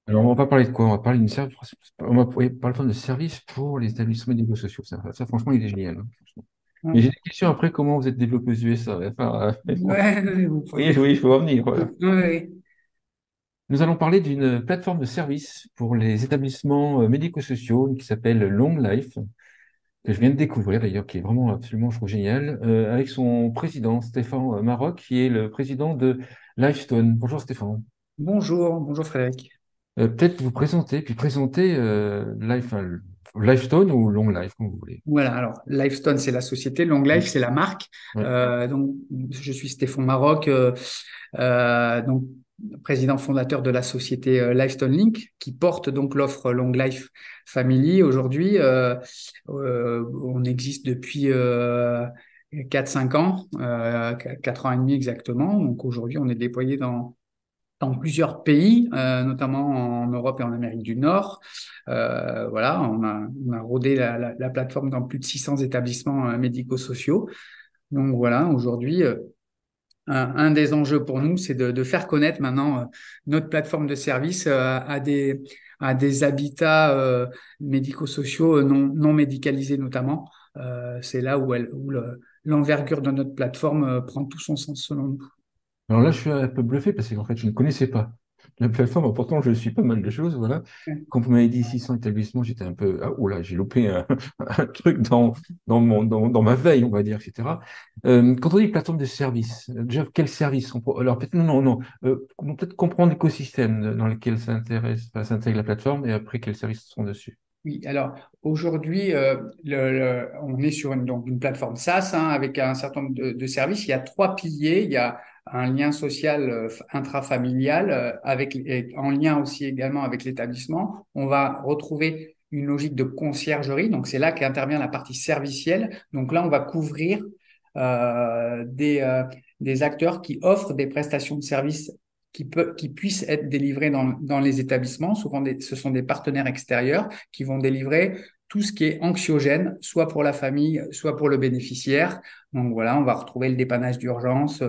Alors, on va pas parler de quoi? On va parler on va parler de service pour les établissements médico-sociaux. Ça, franchement, il est génial, hein, franchement. Mais Ouais, j'ai des questions après, comment vous êtes développé aux USA? Enfin, ouais, vous oui, pouvez. oui, il faut revenir, Ouais, voilà. ouais. Nous allons parler d'une plateforme de service pour les établissements médico-sociaux qui s'appelle Long Life, que je viens de découvrir d'ailleurs, qui est vraiment absolument, je trouve, génial, avec son président, Stéphane Maroc, qui est le président de Lifestone. Bonjour Stéphane. Bonjour Frédéric. Peut-être vous présenter, puis présenter Lifestone ou Long Life, comme vous voulez. Voilà, alors Lifestone, c'est la société, Long Life, Oui, c'est la marque. oui. Donc, je suis Stéphane Maroc, donc président fondateur de la société Lifestone Link, qui porte donc l'offre Long Life Family. Aujourd'hui, on existe depuis 4-5 ans, 4 ans et demi exactement. Donc aujourd'hui, on est déployé dans plusieurs pays, notamment en Europe et en Amérique du Nord. Voilà, on a rodé la plateforme dans plus de 600 établissements médico-sociaux. Donc voilà, aujourd'hui, un des enjeux pour nous, c'est de faire connaître maintenant notre plateforme de service à des habitats médico-sociaux non médicalisés notamment. C'est là où l'envergure de notre plateforme prend tout son sens selon nous. Alors là, je suis un peu bluffé parce qu'en fait, je ne connaissais pas la plateforme. Pourtant, je suis pas mal de choses, voilà. Quand vous m'avez dit 600 établissements, j'étais un peu, ah, oula, j'ai loupé un truc dans ma veille, on va dire, etc. Quand on dit plateforme de service, déjà, quel service alors, peut-être, non, non, non, peut-être comprendre l'écosystème dans lequel s'intègre la plateforme et après, quels services sont dessus. Oui, alors aujourd'hui, on est sur donc une plateforme SaaS avec un certain nombre de services. Il y a trois piliers. Il y a un lien social intrafamilial en lien aussi également avec l'établissement. On va retrouver une logique de conciergerie. Donc c'est là qu'intervient la partie servicielle. Donc là, on va couvrir des acteurs qui offrent des prestations de services qui puissent être délivrées dans les établissements. Souvent, ce sont des partenaires extérieurs qui vont délivrer tout ce qui est anxiogène, soit pour la famille, soit pour le bénéficiaire. Donc voilà, on va retrouver le dépannage d'urgence,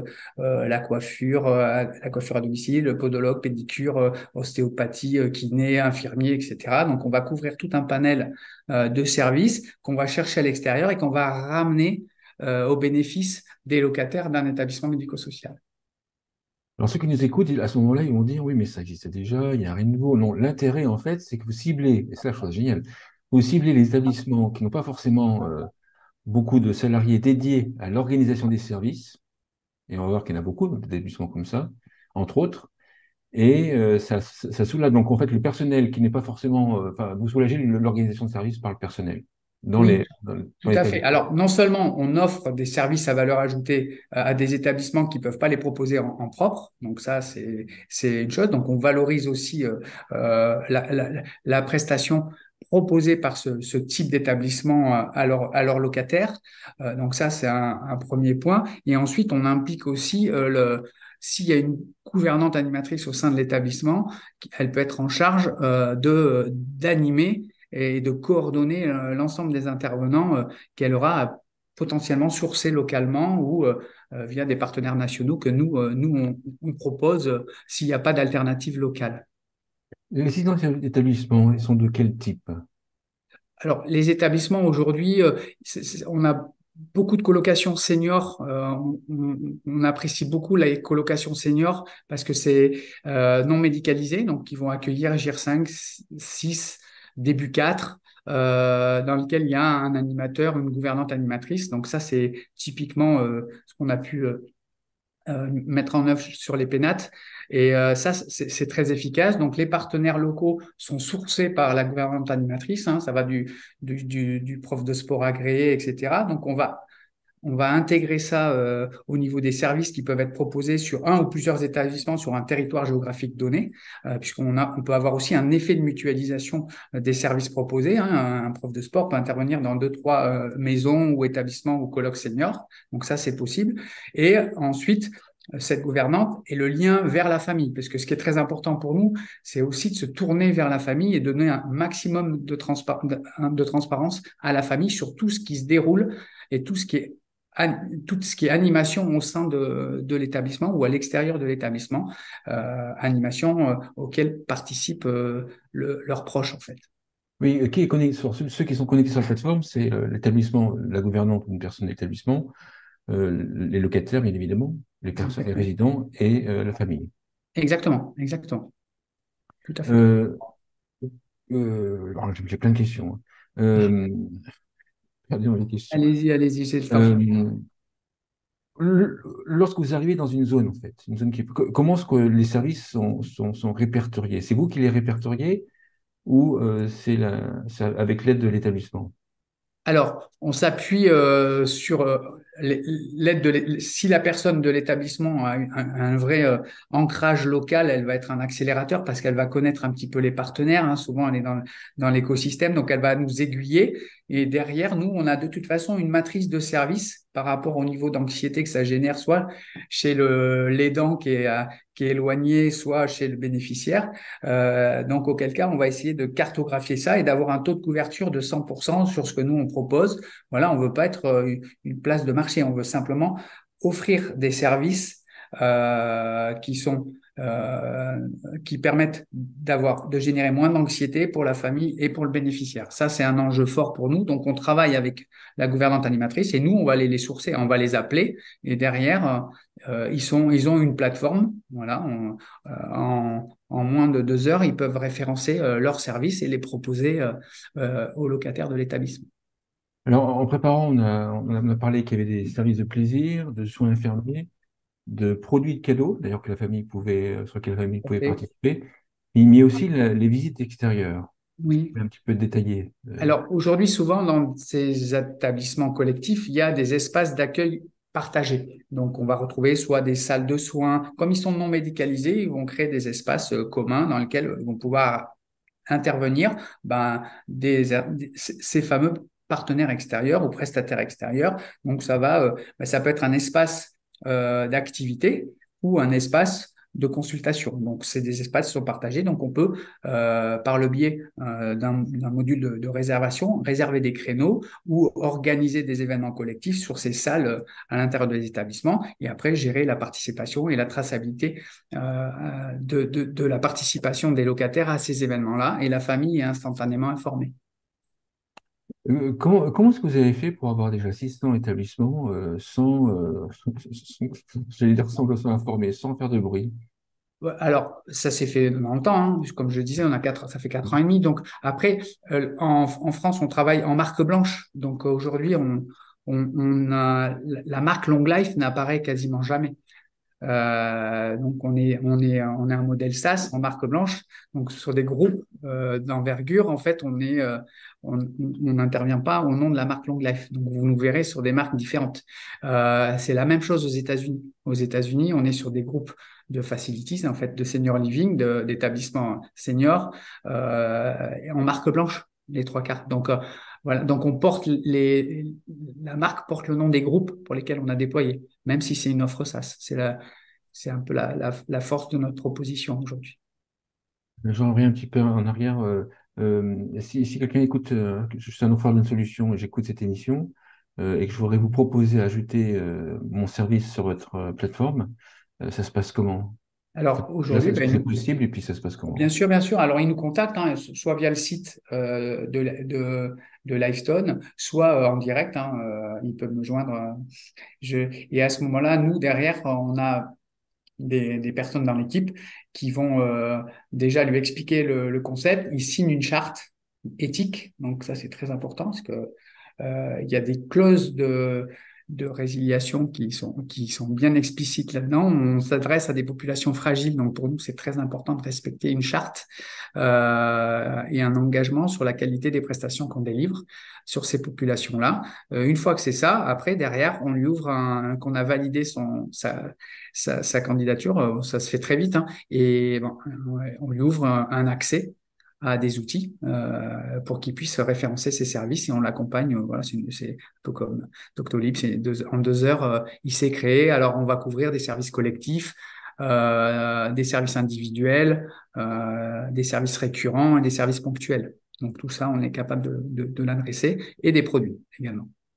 la coiffure à domicile, le podologue, pédicure, ostéopathie, kiné, infirmier, etc. Donc on va couvrir tout un panel de services qu'on va chercher à l'extérieur et qu'on va ramener au bénéfice des locataires d'un établissement médico-social. Alors, ceux qui nous écoutent, à ce moment-là, ils vont dire, oui, mais ça existait déjà, il n'y a rien de nouveau. Non, l'intérêt, en fait, c'est que vous ciblez, et ça, je trouve ça génial, vous ciblez les établissements qui n'ont pas forcément beaucoup de salariés dédiés à l'organisation des services, et on va voir qu'il y en a beaucoup, d'établissements comme ça, entre autres, et ça soulage donc en fait le personnel qui n'est pas forcément, enfin, vous soulagez l'organisation de service par le personnel Oui, dans tout à fait. l'établissement. Alors, non seulement on offre des services à valeur ajoutée à des établissements qui ne peuvent pas les proposer en propre, donc ça, c'est une chose. Donc, on valorise aussi la prestation proposée par ce type d'établissement à leurs locataires. Donc, ça, c'est un premier point. Et ensuite, on implique aussi s'il y a une gouvernante animatrice au sein de l'établissement, elle peut être en charge d'animer et de coordonner l'ensemble des intervenants qu'elle aura potentiellement sourcés localement ou via des partenaires nationaux que nous, on propose s'il n'y a pas d'alternative locale. Les sites d'établissement, ils sont de quel type? Alors, les établissements aujourd'hui, on a beaucoup de colocations seniors. On apprécie beaucoup la colocation senior parce que c'est non médicalisé, donc ils vont accueillir GIR 5, 6, début 4, dans lequel il y a un animateur, une gouvernante animatrice. Donc ça, c'est typiquement ce qu'on a pu mettre en œuvre sur les pénates. Et ça, c'est très efficace. Donc, les partenaires locaux sont sourcés par la gouvernante animatrice. Ça va du prof de sport agréé, etc. Donc, on va intégrer ça au niveau des services qui peuvent être proposés sur un ou plusieurs établissements sur un territoire géographique donné, on peut avoir aussi un effet de mutualisation des services proposés. Un prof de sport peut intervenir dans deux, trois maisons ou établissements ou colloques seniors. Donc ça, c'est possible. Et ensuite, cette gouvernante est le lien vers la famille, parce que ce qui est très important pour nous, c'est aussi de se tourner vers la famille et de donner un maximum de transparence à la famille sur tout ce qui se déroule et tout ce qui est tout ce qui est animation au sein de l'établissement ou à l'extérieur de l'établissement, animation auxquelles participent leurs proches en fait. Oui, qui est connecté ceux qui sont connectés sur la plateforme, c'est l'établissement, la gouvernante ou une personne de l'établissement, les locataires, bien évidemment, les personnes, les résidents et la famille. Exactement, exactement, tout à fait. Euh, alors, j'ai plein de questions, hein. Pardon, les questions. Allez-y, allez-y, c'est le temps. Euh, Lorsque vous arrivez dans une zone, en fait, une zone comment est-ce que les services sont répertoriés? C'est vous qui les répertoriez ou c'est avec l'aide de l'établissement? Alors, on s'appuie sur l'aide si la personne de l'établissement a un vrai ancrage local, elle va être un accélérateur parce qu'elle va connaître un petit peu les partenaires, hein. Souvent, elle est dans l'écosystème, donc elle va nous aiguiller. Et derrière, nous, on a de toute façon une matrice de service par rapport au niveau d'anxiété que ça génère, soit chez l'aidant qui est éloigné, soit chez le bénéficiaire. Donc, auquel cas, on va essayer de cartographier ça et d'avoir un taux de couverture de 100% sur ce que nous, on propose. Voilà, on veut pas être une place de marché, on veut simplement offrir des services qui sont qui permettent de générer moins d'anxiété pour la famille et pour le bénéficiaire. Ça, c'est un enjeu fort pour nous. Donc, on travaille avec la gouvernante animatrice et nous, on va les sourcer, on va les appeler et derrière, ils ont une plateforme. Voilà, en moins de 2 heures, ils peuvent référencer leurs services et les proposer aux locataires de l'établissement. Alors, en préparant, on a parlé qu'il y avait des services de plaisir, de soins infirmiers, de produits de cadeaux, d'ailleurs que la famille pouvait, sur lesquels la famille pouvait Et- participer, mais aussi les visites extérieures. Est-ce que vous oui. pouvez un petit peu détailler? Alors aujourd'hui, souvent dans ces établissements collectifs, il y a des espaces d'accueil partagés. Donc on va retrouver soit des salles de soins, comme ils sont non médicalisés, ils vont créer des espaces communs dans lesquels ils vont pouvoir intervenir ces fameux partenaires extérieurs ou prestataires extérieurs. Donc ça peut être un espace d'activité ou un espace de consultation. Donc, c'est des espaces qui sont partagés. Donc, on peut, par le biais d'un module de réservation, réserver des créneaux ou organiser des événements collectifs sur ces salles à l'intérieur des établissements et après gérer la participation et la traçabilité de la participation des locataires à ces événements-là et la famille est instantanément informée. Comment est-ce que vous avez fait pour avoir déjà 600 établissements j'allais dire sans que ce soit informé, sans faire de bruit? Ouais, alors, ça s'est fait dans le temps, hein. Comme je le disais, ça fait 4 ans et demi. Donc, après, en France, on travaille en marque blanche. Donc, aujourd'hui, on a, la marque Long Life n'apparaît quasiment jamais. Donc on est un modèle SaaS en marque blanche. Donc sur des groupes d'envergure, en fait, on n'intervient pas au nom de la marque Long Life. Donc vous nous verrez sur des marques différentes. C'est la même chose aux États-Unis. Aux États-Unis, on est sur des groupes de facilities, en fait, de senior living, d'établissements seniors en marque blanche, les trois quarts. Donc voilà. Donc la marque porte le nom des groupes pour lesquels on a déployé, même si c'est une offre SaaS. C'est un peu la force de notre proposition aujourd'hui. J'en reviens un petit peu en arrière. Si quelqu'un écoute, je suis un offreur d'une solution et j'écoute cette émission, et que je voudrais vous proposer d'ajouter mon service sur votre plateforme, ça se passe comment? Alors Déjà, aujourd'hui, est-ce que c'est ben, possible et puis ça se passe bien comment? sûr, bien sûr. Alors, ils nous contactent, hein, soit via le site de Livestone, soit en direct, hein, ils peuvent me joindre. Et à ce moment-là, nous, derrière, on a des personnes dans l'équipe qui vont déjà lui expliquer le concept. Ils signent une charte éthique, donc ça, c'est très important parce que il y a des clauses de résiliation qui sont bien explicites là-dedans. On s'adresse à des populations fragiles, donc pour nous, c'est très important de respecter une charte et un engagement sur la qualité des prestations qu'on délivre sur ces populations-là. Une fois que c'est ça, après, derrière, on lui ouvre qu'on a validé sa candidature, ça se fait très vite, hein, et bon, on lui ouvre un accès à des outils pour qu'il puisse référencer ses services et on l'accompagne. Voilà, c'est un peu comme Doctolib, en 2 heures, il s'est créé. Alors, on va couvrir des services collectifs, des services individuels, des services récurrents et des services ponctuels. Donc, tout ça, on est capable de l'adresser et des produits également.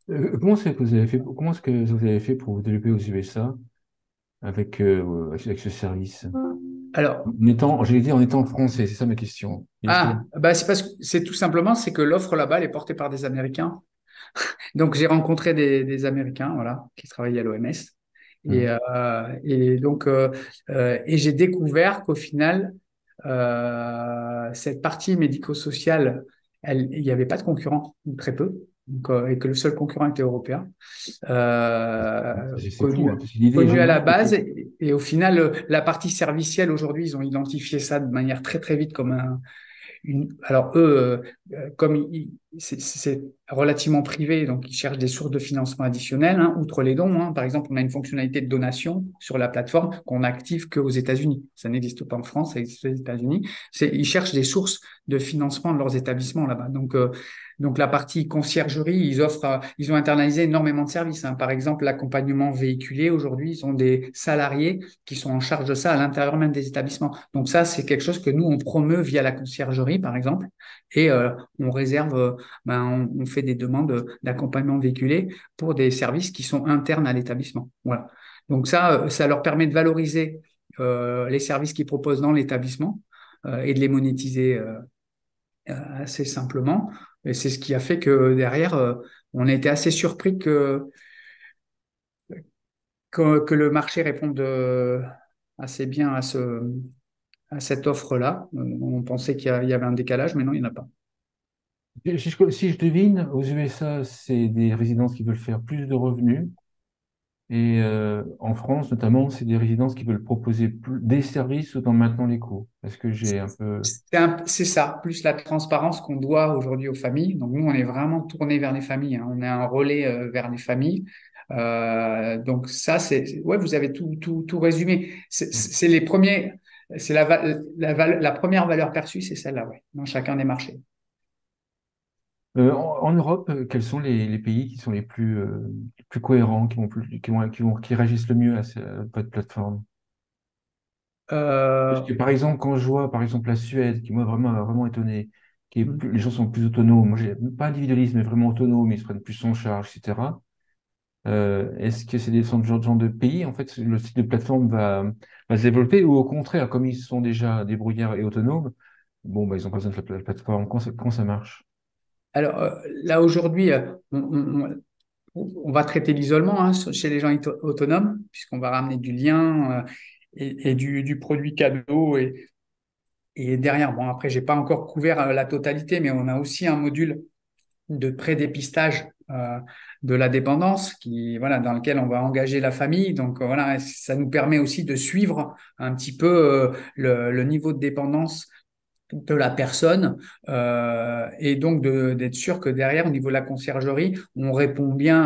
comment est-ce que vous avez fait pour vous développer aux USA avec ce service? Alors, J'allais dire en étant français, c'est ça ma question. bah c'est parce que c'est tout simplement, c'est que l'offre là-bas, elle est portée par des Américains. Donc, j'ai rencontré des Américains, voilà, qui travaillaient à l'OMS. Hum. Et donc, et j'ai découvert qu'au final, cette partie médico-sociale, il n'y avait pas de concurrent, ou très peu, donc, et que le seul concurrent était européen, C'est fou, connu, hein, parce que l'idée est connu à la géniale. base. Et au final, la partie servicielle, aujourd'hui, ils ont identifié ça de manière très, très vite comme alors eux, comme c'est relativement privé, donc ils cherchent des sources de financement additionnelles, hein, outre les dons. Hein. Par exemple, on a une fonctionnalité de donation sur la plateforme qu'on active qu'aux États-Unis. Ça n'existe pas en France, ça existe aux États-Unis. Ils cherchent des sources de financement de leurs établissements là-bas. Donc la partie conciergerie, ils ont internalisé énormément de services. Hein. Par exemple, l'accompagnement véhiculé, aujourd'hui, ils ont des salariés qui sont en charge de ça à l'intérieur même des établissements. Donc ça, c'est quelque chose que nous, on promeut via la conciergerie, par exemple, et on réserve, on fait des demandes d'accompagnement véhiculé pour des services qui sont internes à l'établissement. Voilà. Donc ça leur permet de valoriser les services qu'ils proposent dans l'établissement et de les monétiser assez simplement. Et c'est ce qui a fait que derrière, on a été assez surpris que le marché réponde assez bien à cette offre-là. On pensait qu'il y avait un décalage, mais non, il n'y en a pas. Si je devine, aux USA, c'est des résidences qui veulent faire plus de revenus. Et en France, notamment, c'est des résidences qui veulent proposer des services tout en maintenant les coûts. Est-ce que j'ai un peu... C'est ça, plus la transparence qu'on doit aujourd'hui aux familles. Donc nous, on est vraiment tourné vers les familles. Hein. On est un relais vers les familles. Donc ça, ouais, vous avez tout résumé. C'est les premiers, c'est la première valeur perçue, c'est celle-là, ouais, dans chacun des marchés. En Europe, quels sont les pays qui sont les plus cohérents, qui réagissent le mieux à votre plateforme? Parce Euh, que par exemple, quand je vois par exemple la Suède, qui moi vraiment m'a vraiment étonné, les gens sont plus autonomes. Moi, j'ai pas individualisme, mais vraiment autonomes, ils se prennent plus en charge, etc. Est-ce que c'est ce genre de pays, en fait, le site de plateforme va se développer ou au contraire, comme ils sont déjà débrouillards et autonomes, bon, bah, ils ont pas besoin de la plateforme. Comment ça marche? alors là aujourd'hui, on va traiter l'isolement hein, chez les gens autonomes, puisqu'on va ramener du lien et du produit cadeau. Et derrière, bon, après, j'ai pas encore couvert la totalité, mais on a aussi un module de pré-dépistage de la dépendance voilà, dans lequel on va engager la famille. Donc voilà, ça nous permet aussi de suivre un petit peu le niveau de dépendance de la personne et donc d'être sûr que derrière, au niveau de la conciergerie, on répond bien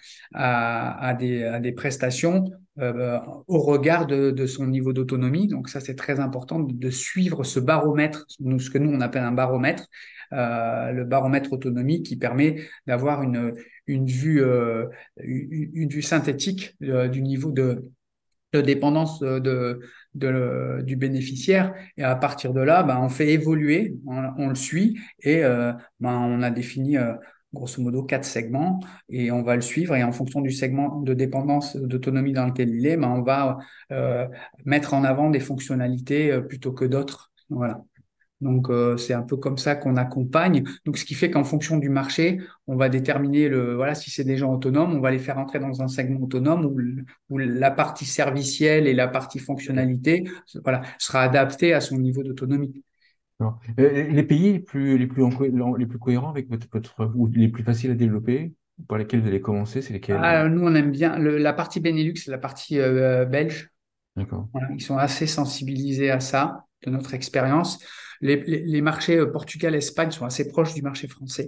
à des prestations au regard de son niveau d'autonomie. Donc ça, c'est très important de suivre ce baromètre, ce que nous, on appelle un baromètre, le baromètre autonomie qui permet d'avoir une vue, une vue synthétique du niveau de dépendance du bénéficiaire. Et à partir de là, ben, on fait évoluer, on le suit et ben, on a défini grosso modo 4 segments et on va le suivre. Et en fonction du segment de dépendance, d'autonomie dans lequel il est, ben, on va mettre en avant des fonctionnalités plutôt que d'autres. Voilà. Donc, c'est un peu comme ça qu'on accompagne. Donc, ce qui fait qu'en fonction du marché, on va déterminer voilà, si c'est des gens autonomes, on va les faire entrer dans un segment autonome où la partie servicielle et la partie fonctionnalité, voilà, sera adaptée à son niveau d'autonomie. Alors, les pays les plus cohérents avec ou les plus faciles à développer, par lesquels vous allez commencer, c'est lesquels? Nous, on aime bien la partie Benelux, c'est la partie belge. D'accord. Voilà, ils sont assez sensibilisés à ça, de notre expérience. Les marchés Portugal, Espagne sont assez proches du marché français,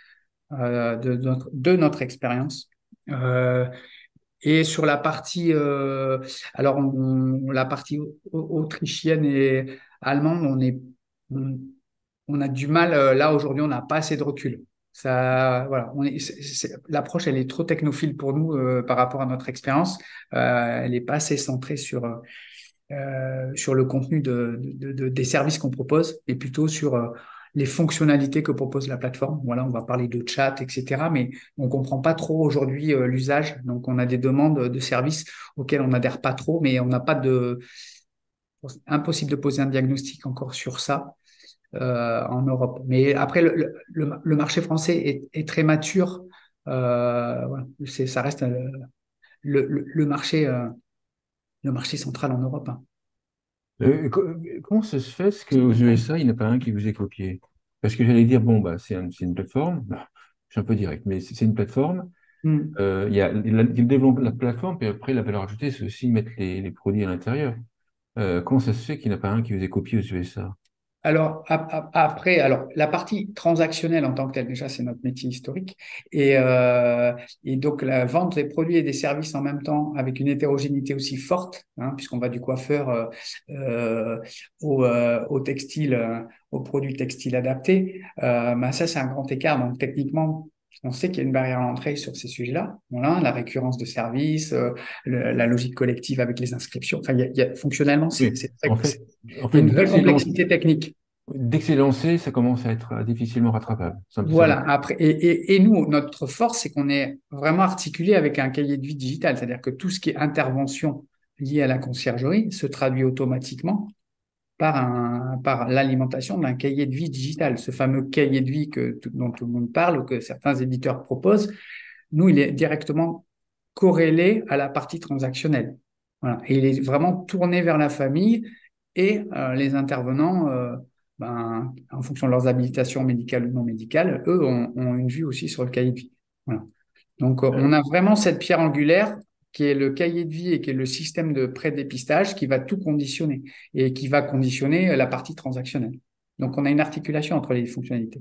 de notre expérience. Euh, Et sur la partie, alors la partie autrichienne et allemande, on, on a du mal. Là aujourd'hui, on n'a pas assez de recul. Ça, voilà, l'approche, elle est trop technophile pour nous par rapport à notre expérience. Elle n'est pas assez centrée sur le contenu des services qu'on propose, et plutôt sur les fonctionnalités que propose la plateforme. Voilà, on va parler de chat, etc. Mais on comprend pas trop aujourd'hui l'usage. Donc, on a des demandes de services auxquelles on n'adhère pas trop, mais on n'a pas de impossible de poser un diagnostic encore sur ça en Europe. Mais après, le marché français est très mature. Voilà, ça reste le marché central en Europe, hein. Comment ça se fait qu'aux USA, il n'y en a pas un qui vous ait copié? Parce que j'allais dire, bon, bah, c'est une plateforme, bah, je suis un peu direct, mais c'est une plateforme. Hmm. Il développe la plateforme, puis après, la valeur ajoutée, c'est aussi mettre les produits à l'intérieur. Comment ça se fait qu'il n'y en a pas un qui vous ait copié aux USA? Alors, après, alors, la partie transactionnelle en tant que telle, déjà, c'est notre métier historique. Et donc, la vente des produits et des services en même temps, avec une hétérogénéité aussi forte, hein, puisqu'on va du coiffeur au textile, aux produits textiles adaptés, ben ça, c'est un grand écart. Donc, techniquement, on sait qu'il y a une barrière à l'entrée sur ces sujets-là. Voilà, la récurrence de services, la logique collective avec les inscriptions. Enfin, fonctionnellement, Oui, en il y a fait, une vraie complexité technique. dès que c'est lancé, ça commence à être difficilement rattrapable. Voilà. Après, et nous, notre force, c'est qu'on est vraiment articulé avec un cahier de vie digital. C'est-à-dire que tout ce qui est intervention liée à la conciergerie se traduit automatiquement par l'alimentation d'un cahier de vie digital. Ce fameux cahier de vie dont tout le monde parle, ou que certains éditeurs proposent, nous, il est directement corrélé à la partie transactionnelle. Voilà. Et il est vraiment tourné vers la famille et les intervenants, en fonction de leurs habilitations médicales ou non médicales, eux ont une vue aussi sur le cahier de vie. Voilà. Donc, on a vraiment cette pierre angulaire qui est le cahier de vie et qui est le système de prédépistage qui va tout conditionner et qui va conditionner la partie transactionnelle. Donc, on a une articulation entre les fonctionnalités.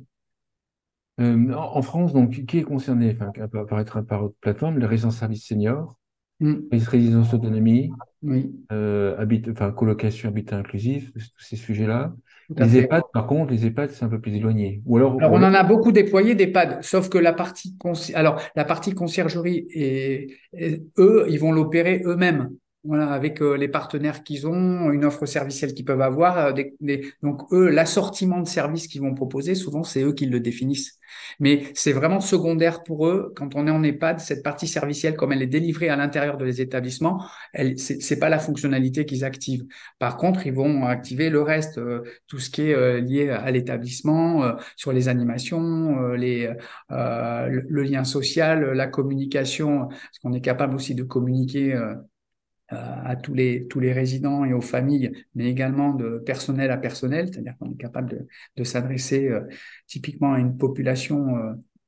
En France, donc, qui est concerné, enfin, apparaître par votre plateforme, les résidences services seniors, Mm. les résidences autonomie, Oui, enfin, colocation, habitat inclusif, tous ces sujets-là. tout à Les fait. EHPAD, par contre, les EHPAD, c'est un peu plus éloigné. Alors, Ou on alors, en a beaucoup déployé des pads, sauf que la partie conciergerie eux, ils vont l'opérer eux-mêmes. Voilà, avec les partenaires qu'ils ont, une offre servicielle qu'ils peuvent avoir. Donc, eux, l'assortiment de services qu'ils vont proposer, souvent, c'est eux qui le définissent. Mais c'est vraiment secondaire pour eux. Quand on est en EHPAD, cette partie servicielle, comme elle est délivrée à l'intérieur de les établissements, c'est pas la fonctionnalité qu'ils activent. Par contre, ils vont activer le reste, tout ce qui est lié à l'établissement, sur les animations, le lien social, la communication, parce qu'on est capable aussi de communiquer à tous les résidents et aux familles, mais également de personnel à personnel, c'est-à-dire qu'on est capable de s'adresser typiquement à une population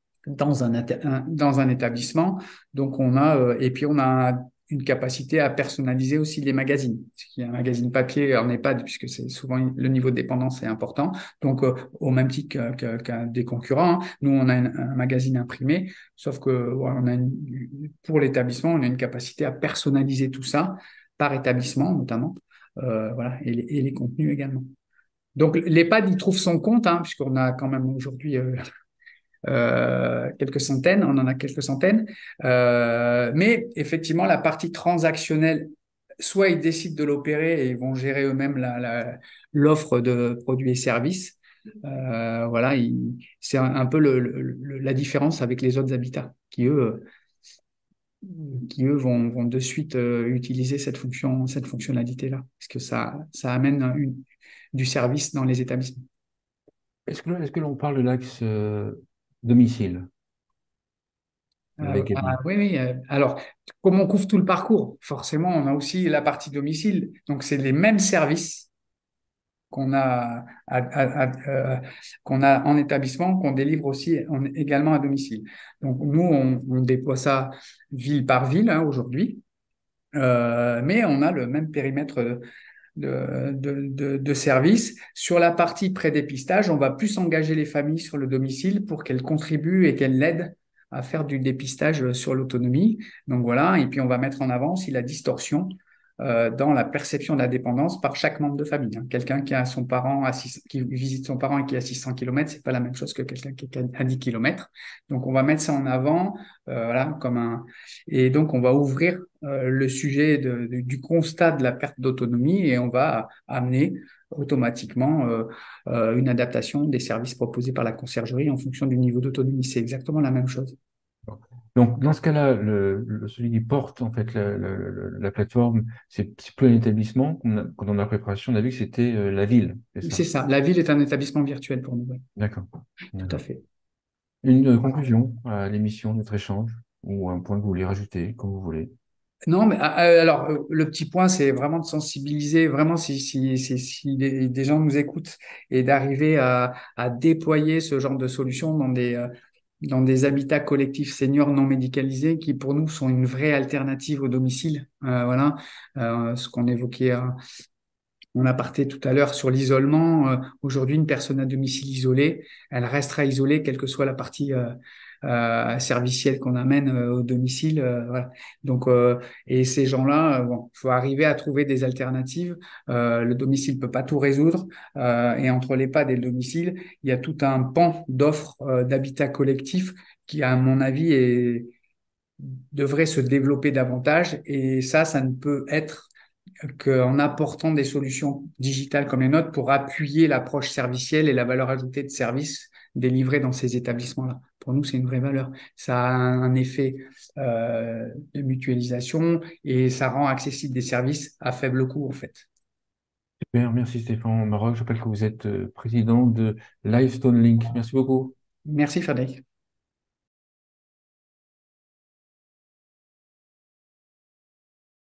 dans un établissement. Donc et puis on a une capacité à personnaliser aussi les magazines. Il y a un magazine papier en EHPAD, puisque c'est souvent le niveau de dépendance est important. Donc, au même titre qu'un des concurrents, hein, nous, on a un magazine imprimé, sauf que voilà, pour l'établissement, on a une capacité à personnaliser tout ça par établissement, notamment, voilà, et les contenus également. Donc, l'EHPAD, il trouve son compte, hein, puisqu'on a quand même aujourd'hui quelques centaines, on en a quelques centaines. Mais effectivement, la partie transactionnelle, soit ils décident de l'opérer et ils vont gérer eux-mêmes l'offre de produits et services. Voilà, c'est un peu la différence avec les autres habitats qui eux vont de suite utiliser cette fonctionnalité-là, parce que ça amène du service dans les établissements. est-ce que l'on parle de l'axe domicile également? Oui, oui. Alors, comme on couvre tout le parcours, forcément, on a aussi la partie domicile. Donc, c'est les mêmes services qu'on a, qu'on a en établissement, qu'on délivre aussi également à domicile. Donc, nous, on déploie ça ville par ville, hein, aujourd'hui. Mais on a le même périmètre de services. Sur la partie prédépistage, on va plus engager les familles sur le domicile pour qu'elles contribuent et qu'elles l'aident à faire du dépistage sur l'autonomie. Donc voilà, et puis on va mettre en avant aussi la distorsion. dans la perception de la dépendance par chaque membre de famille, hein. Quelqu'un qui a son parent qui visite son parent et qui est à 600 km, c'est pas la même chose que quelqu'un qui est à 10 km. Donc, on va mettre ça en avant, voilà, et donc on va ouvrir le sujet du constat de la perte d'autonomie et on va amener automatiquement une adaptation des services proposés par la conciergerie en fonction du niveau d'autonomie. C'est exactement la même chose. Donc, dans ce cas-là, celui qui porte en fait la plateforme, c'est plus un établissement. Quand on a préparation, on a vu que c'était la ville, c'est ça. C'est ça. La ville est un établissement virtuel pour nous. Ouais. D'accord. Tout à D'accord. fait. Une conclusion à l'émission, notre échange, ou un point que vous voulez rajouter, comme vous voulez. Non, mais alors, le petit point, c'est vraiment de sensibiliser, vraiment, si des gens nous écoutent et d'arriver à déployer ce genre de solutions dans des habitats collectifs seniors non médicalisés qui, pour nous, sont une vraie alternative au domicile. Voilà. Ce qu'on évoquait on a parté tout à l'heure sur l'isolement. Aujourd'hui, une personne à domicile isolée, elle restera isolée, quelle que soit la partie servicielle qu'on amène au domicile. Voilà. Donc, et ces gens-là, bon, faut arriver à trouver des alternatives. Le domicile peut pas tout résoudre. Et entre l'EHPAD et le domicile, il y a tout un pan d'offres d'habitat collectif qui, à mon avis, devrait se développer davantage. Et ça ne peut être qu'en apportant des solutions digitales comme les nôtres pour appuyer l'approche servicielle et la valeur ajoutée de services délivrés dans ces établissements-là. Pour nous, c'est une vraie valeur. Ça a un effet de mutualisation et ça rend accessible des services à faible coût, en fait. Super, merci Stéphane Maroc. Je rappelle que vous êtes président de Livestone Link. Merci beaucoup. Merci, Frédéric.